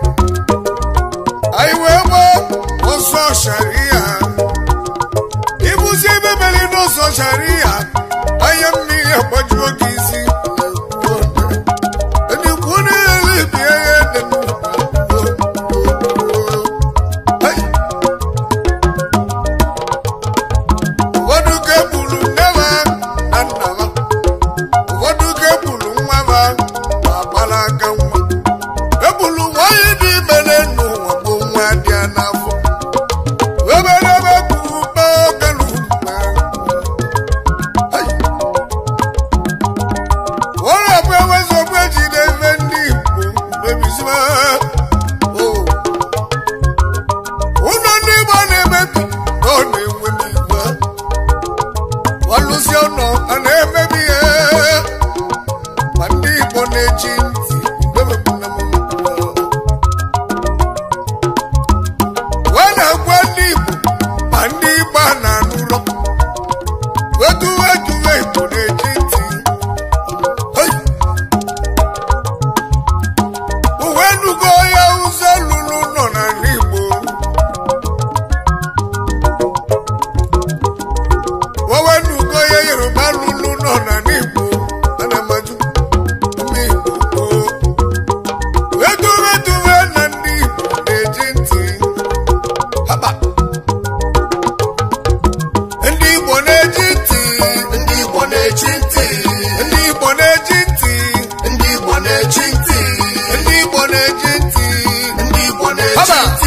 anyị wee gbaa ọsọ sharia ibuzi ebe mere n'ọsọ sharia anya mmiri agbajuo gị isi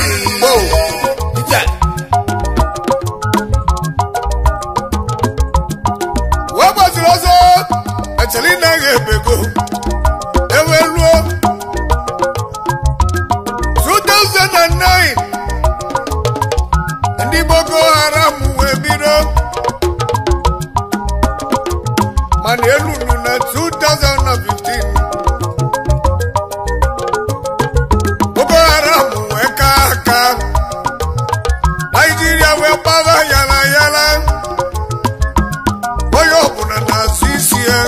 Oh, yeah. What was it also? Actually, I go. Eweluo two thousand nine. Ndị Boko Haram wee bido mana elulu na two thousand fifteen. Boko Haram wee ka aka Nigeria wee gbaba yala yala onye ọbụla na-azụ isi ya.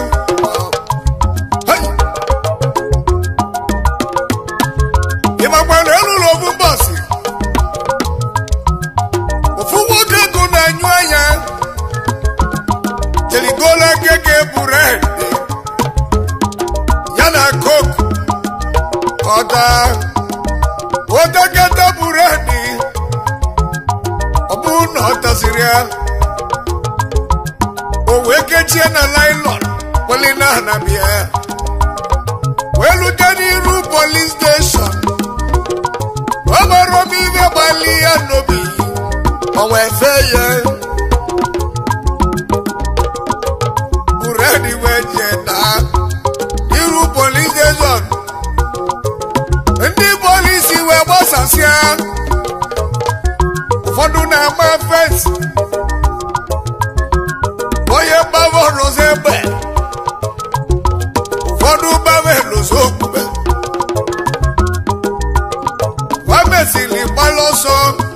Ịmakwana elulu ofu mbọsị ofu nwoke go na-anyụ anya jeligola keke bured ya na coke ọda otakata bured ọ bụ na ọ tasiri ya o wee kechie na nylon weli na anabịa wee lute n'iru police station. Ọ gbara m ibe gbali ya n'obi o wee fee ya buredi wee jeda iru police station. Ndị polisi wee gbasasịa ụfọdụ na-ama fensi onye gbava roze egbe ụfọdụ gbava elozo okpukpe wamesili gbala ọsọ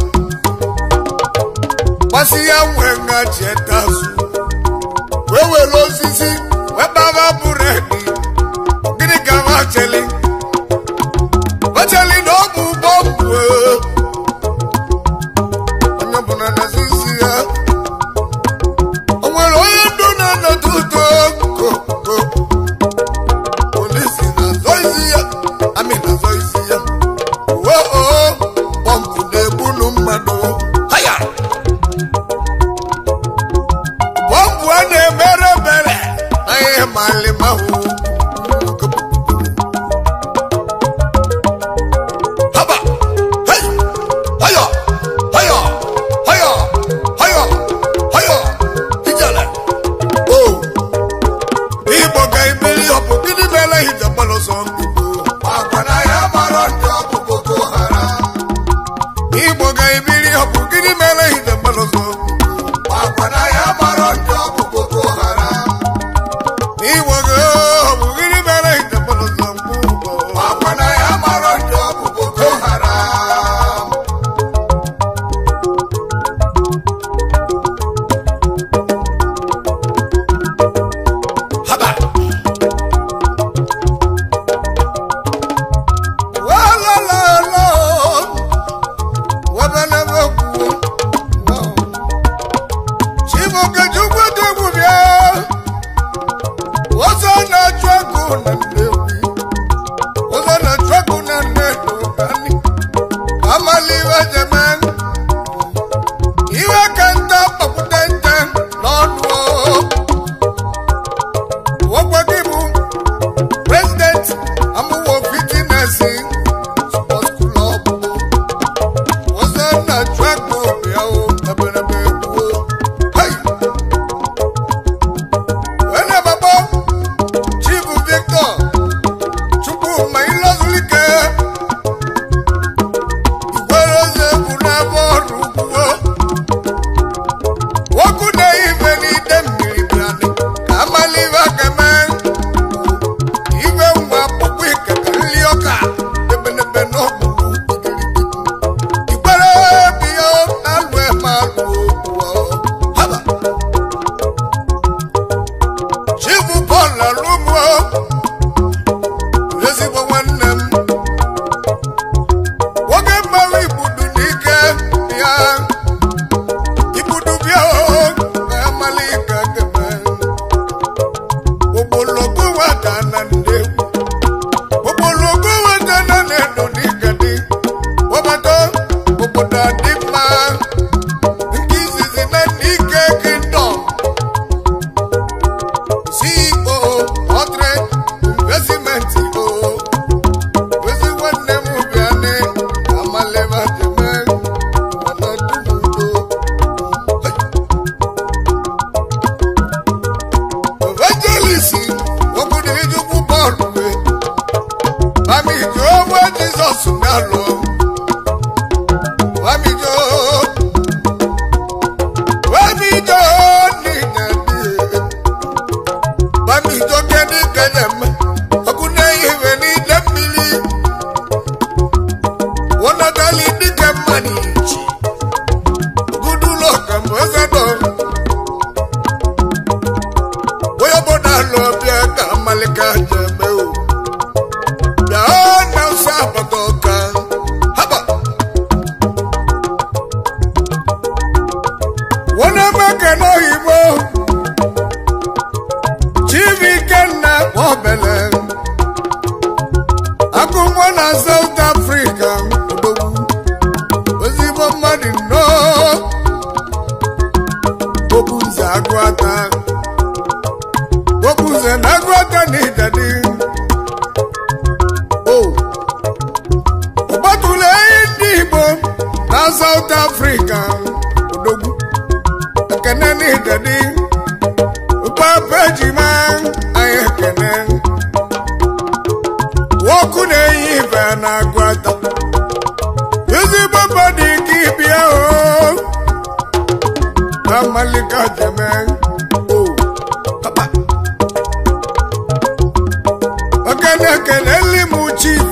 gbasi ya nwee nga chetazu wee were osisi wee gbava buredi gịnị ka wacheli wacheli na ọ bụ bọmbụ onye ọbụla na-azụ isi ya. O nwere onye ndụ na-anọdụ ụtọ koko polisi na-azọ isi ya amị na-azọ isi ya. Oo bọmbụ na-egbunu mmadụ haya bọmbụ a na-emere mere anyị malimahụ haba hey haya haya haya haya haya ijala o igbo ga-emeri ọbụ gịnị mere hijabaloso mbibo akwana ya mara ndị ọbụ Boko Haram. Igbo ga-ebiri ọbụ gịnị mere hijabaloso akwana ya mara ndị ọbụ Boko Haram. Igbo ga-ọbụ gịnị mere hijabaloso mbibo akwana ya mara ndị ọbụ Boko Haram. Haba wala la la wabana boku chibo kajugwa dugu bia wasa na chwaku na ndewi wasa na chwaku na nedo kani amali wa jemen iwe kanta pakutente nonwo wakwa kibu president amuwo fitness sports club wasa na chwaku bia o abanabe kuo hey wena babo Chief Victor chukwu ma ilozulike ikwere ze kuna boru kuo woku na ife ni demmiri biane amaliva kemen iwe nwa pupu ikeke nli ọka ebenebe n'ọkpụkpụ ikwere biyo alụ ema alụ okuo haba Chief Paul alụmụọ ezigbo nwanne m nwoke mmanwụ igbudu n'ike ya igbudu bịa ka amali ka kebe ogbologbo nwata na ndegwu ogbologbo nwata na na-edo n'ike dị wabata obodo adị mma nke izizi na n'ike kingdom C E O Otre Investment O wezi nwanne m bịa ne amaleva jeme Wamijo Wamijo ni nani Wamijo kedi kenem Akune iwe ni demili Wana gali di kemani Gudulo kamwezado Boya boda lo biaka malika jemeu Ya na usabatoka Haba Wana meke no hibo Chivi kena wabele Akumwana South Africa Ozibo madi no Bokunza akwata Bokunza nagwata ni jadi Oh Obatule indibo Na South Africa Odogu Akene ni jadi Papa Jiman Ayekene Wokune ibe na agwata Ozibo madi kibia o Amalika Jamen Oh Papa Akene kene limu chief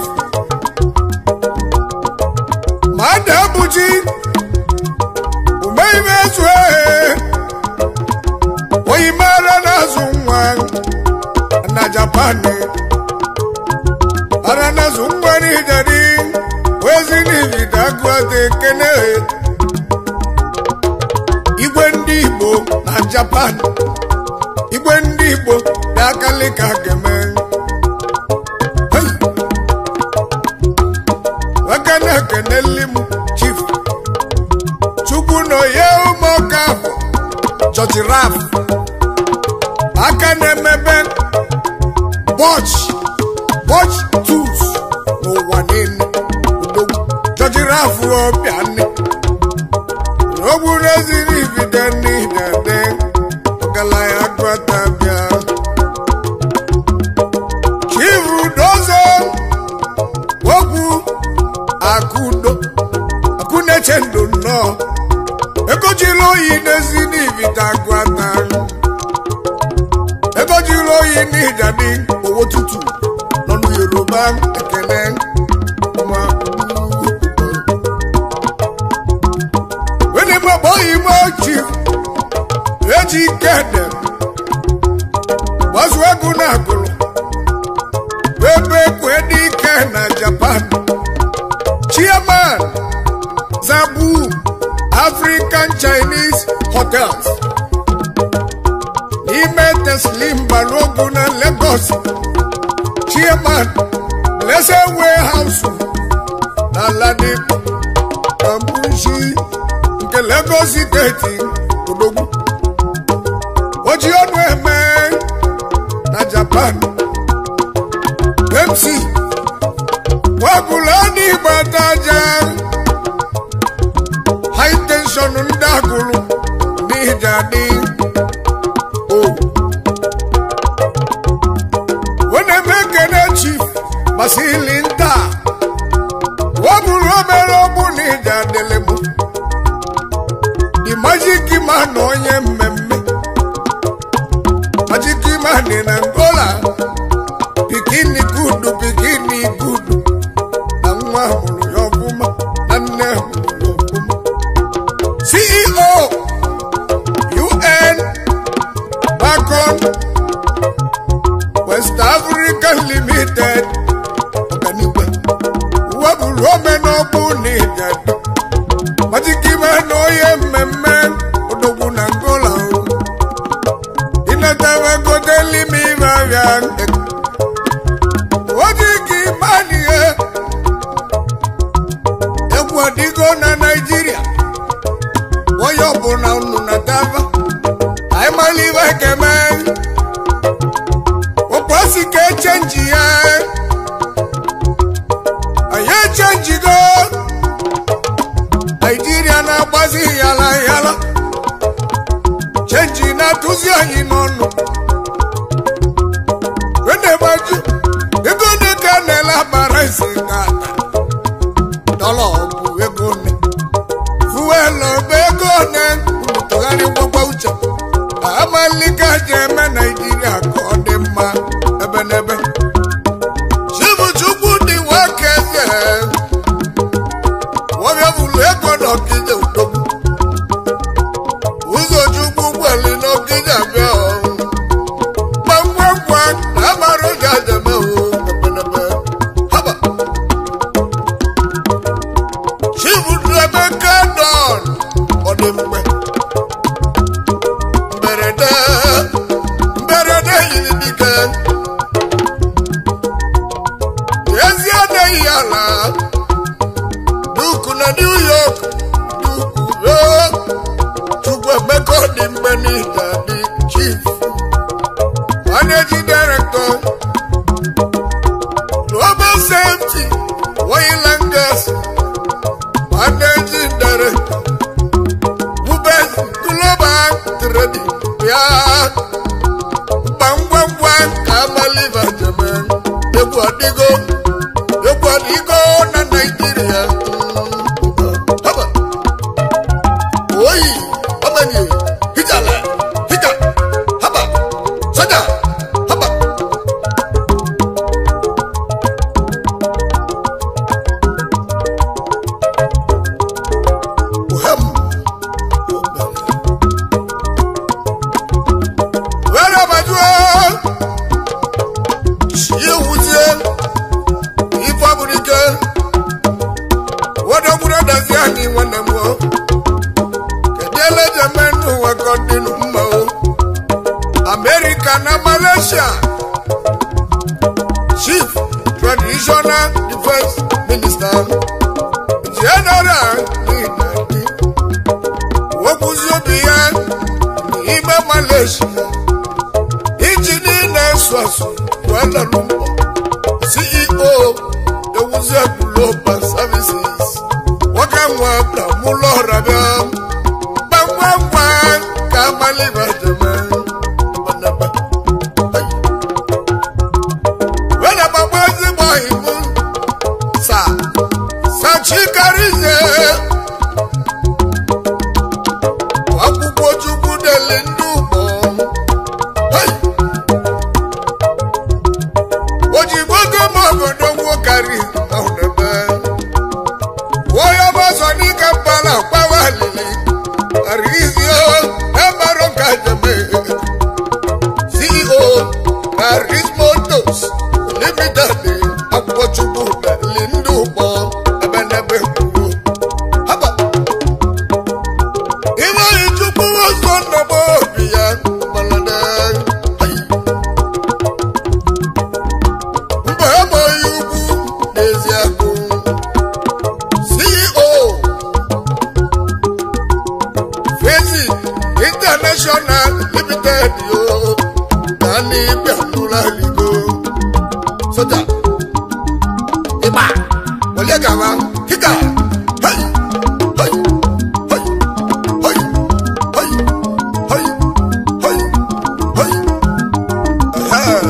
Madabu chief Umeibe swe Oimara na zungwa Na Japani Ara na zungwa ni jadi Wezi ni vidagwa de kene Igwe ndị Igbo na Japan Igwe ndị Igbo na-akalika geme Hey Wakana keneli mu chief Chukwu no ye umoka George Raff Akane mebe Botch Botch tools No one in George Raff obiane Obu reziri vidani dade Galaya Guatabia Chivu dozo Wogu Akudo Akune chendo no Eko jilo inezini vita guata Eko jilo ini jadi Owo tutu Nonu Yoruba Ekene Uma Boy mochi Eji kede Waswaguna gulu Bebe kwedi kena Japan Chairman Zabu African Chinese Hotels Nimete Slim Baloguna Lagos Chairman Blessed Warehouse Naladipo Kambushi Lagos State Odogu Oji onu eme na Japan M C Wagulani Bataja High tension ndagulu Ni jadi Oh Wene mekene chief Basilinta Wagulu omerobu ni jadi lemu Magic man onye mmemme Magic man in Angola Bikini good, bikini good Nangwa hulu yobuma Nane hulu yobuma C E O U N Bacon West Africa Limited Oganibe Wabulu omenobu needed Magic man onye mmemme Odogu Nangola Inatawe kodeli mi vayan Wajiki mani e Ekwa digo na Nigeria Woyobu na unu natava Aimaliwa kemen Wapwasi ke change ya Aye change go Nigeria na bazi yala yala Change na tuzi ya inono Wende baju Ego de kanela baraisi gata Dolo obu ego ne Gịnị ka ji eme Naịjirịa ka ọ dị mma ebe n'ebe? Chibuchukwu dị nwoke eze nwoke bụrụ ego n'Ọkịja Udogwu Ụzọchukwu gweli n'Ọkịja bịa gbamgbamgba na amara oge ajeme ebe n'ebe haba Chibuemeka Don ọ dị mgbe mberede mberede yiri dike ezi adịghị ala duku na New York duku Chukwuemeka ọ dị mgbe n'ịga dị chief managing director Global Safety Oil and Gas managing director Ubez Global Trading ya gbamgbamgba ka amaliva jeme egwu adịgo egwu adịgo na Naịjirịa haba oyi ọmanye hijala hija haba soja haba ohem America na Malaysia Chief Traditional Defense Minister General Wokuziobia n'ime Malaysia Injini na-esu Kuala Lumpur C E O Ewuzie Global Services Wakanwa Bramulo Rabia Bangwangwa Kamaliva Jeme Chikarize akwụkwọ Chukwu dele ndị ugbo ojibogo ma obodo nwokari ọhụrụ onye ọbọzọ n'ike mpala kpawa alili arizio emaro nka jeme C E O Aris Motors Limited akwụkwọ Chukwu dele ndị ugbo International Limited yo nani bianula ligo soja iba wole gawa kika hey hey hey hey hey hey hey hey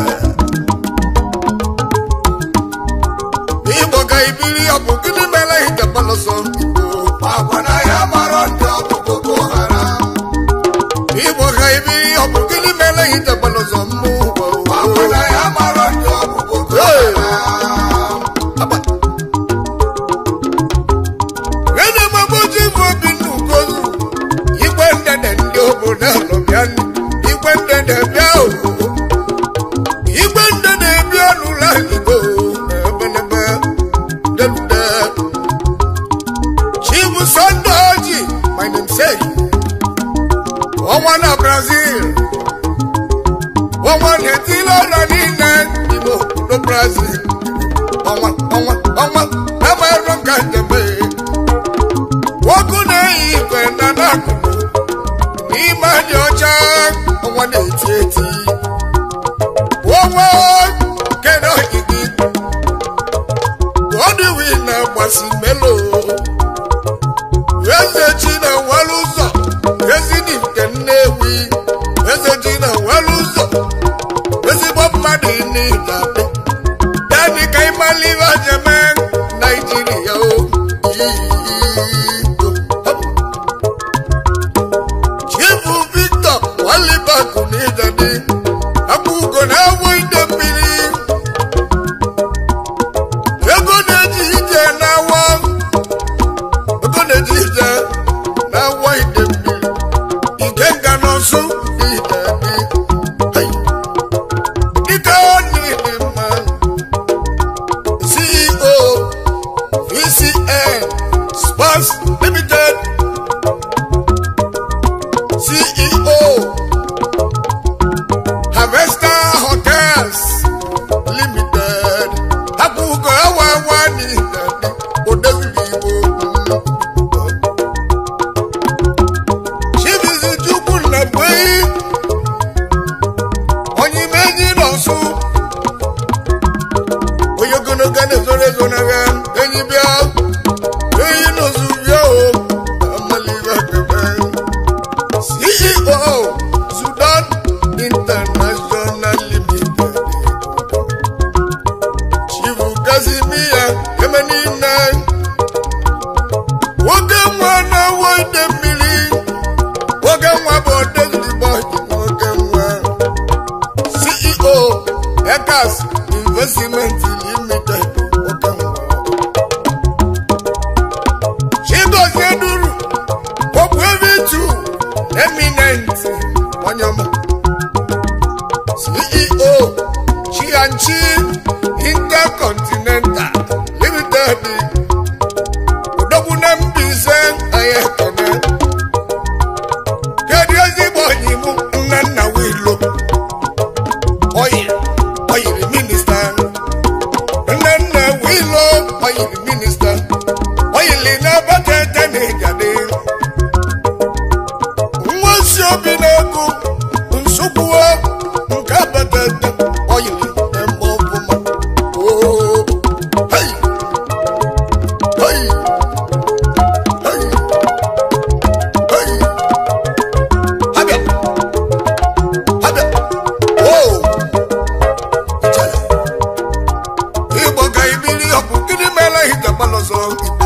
ibo ga ibiri abu kini mele ite paloso akwana ya maro ndo Boko Haram Ibo gaibi opukili mele ite paloso mu akwana ya maro ndo Boko Haram aba wene maboji bobinu kozu igwe ndede ndi obodo no biani igwe ndede biao igwe ndede bianu la ligo ebenebe delude Chibu Sandoji my name say One Brazil, one Hetilo Nanine, Imo do Brazil, one, one, one, never run Kajame. Wakune, when Nanaku, Nima Yocha, one eighty, one, cannot eat it. What do we know? Was in Melo? Where's the China Walusa? President Kenewi, President Waluso, President Madini, Danny Kaimaliva Jaman, Nigeria. Chief Victor Waliba Kuni dije na wide mmiri ike nga n'ọsụ dije dị dike niile mma C E O V C N Sports Limited C E O Harvester Hotels Limited Abugo awa wani dadi odezili igbo Chibizi chukwu na bwei onye meji n'ọsụ onye ogologo na-ezoro ezo na ya enyi bịa enyi n'ozu bịa o amaliva kebe C E O Sudan International Limited Chivu Kazimia Yemenina Woge mwana wode mili Woge mwabode zilibohi Woge mwa C E O Ekas Investment Limited Woge mwa Chigo Zeduru Wokwevitu Eminent Wanyama C E O Chianchi Intercontinental Limited Udoguna Mbise Ayekene Kedi Ezigbo Yimu Nnanna Wilo Oil Oil Minister Nnanna Wilo Oil Minister Oil Inabakete Nijade Nwosi Obinego Nsukwu Nkabakete Oil Embobuma Oh Hey Hey Hey Hey Habia Habia Oh Chala Ibo ka ibili oku kini mela hita paloso